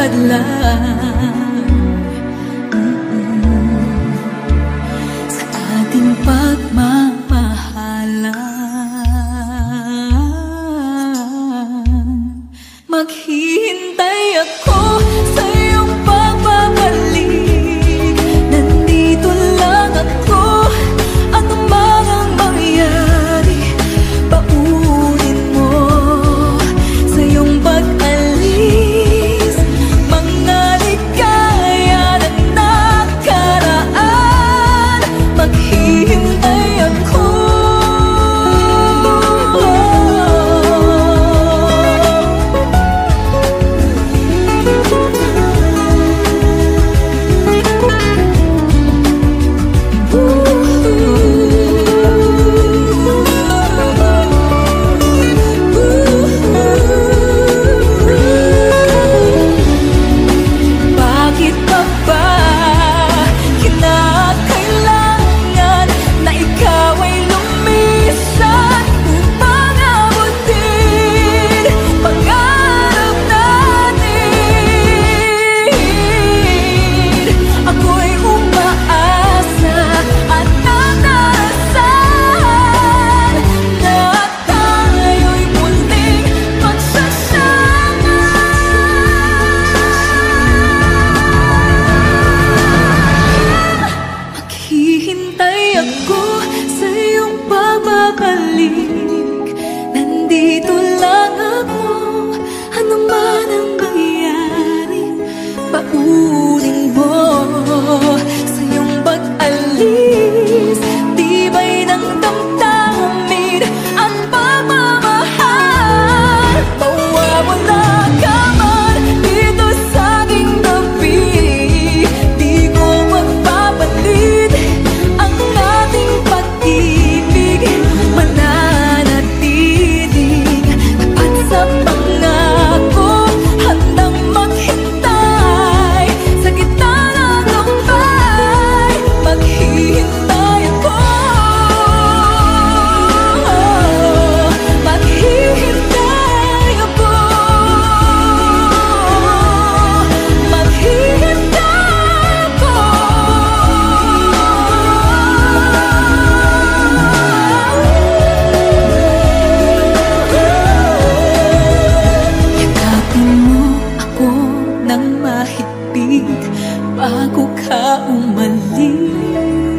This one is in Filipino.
hadlang sa ating pagmamahalan. Maghihintay ako sa iyong pagbabalik. Nandito lang ako, ano man ang mangyari. Paunin mo sa iyong pag-alis mga ligaya ng nakaraan. Maghihintay ako. Bakit pa ba kinakailangan na ikaw ay lumisan upang abutin pangarap natin? Ako'y umaasa at nanasan na tayo'y muling magsasama. Maghihintay ako sa iyong pagbabalik. Nandito lang ako, ano man ang mangyari. Paunin mo sa iyong pag-alis, tibay ng damdamin at pagmamahal. Mawawala ka man dito sa aking tabi, di ko magpapalit ang ating pag-ibig. Mananatiling tapat sa pangako, handang maghintay sa gitna ng lumbay. Maghihintay ako. Maghihintay ako. Maghihintay ako. Yakapin mo ako ng mahigpit bago ka umalis.